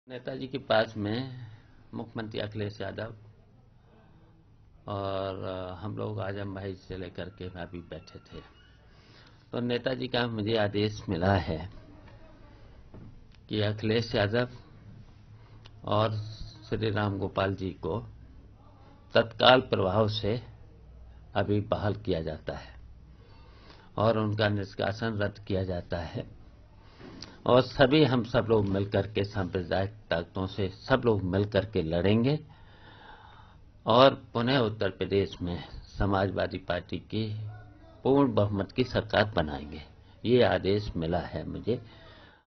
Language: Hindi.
नेताजी के पास में मुख्यमंत्री अखिलेश यादव और हम लोग आजम भाई से लेकर के अभी बैठे थे, तो नेताजी का मुझे आदेश मिला है कि अखिलेश यादव और श्री राम गोपाल जी को तत्काल प्रभाव से अभी बहाल किया जाता है और उनका निष्कासन रद्द किया जाता है और सभी हम सब लोग मिलकर के सांप्रदायिक ताकतों से सब लोग मिलकर के लड़ेंगे और पुनः उत्तर प्रदेश में समाजवादी पार्टी की पूर्ण बहुमत की सरकार बनाएंगे। ये आदेश मिला है मुझे।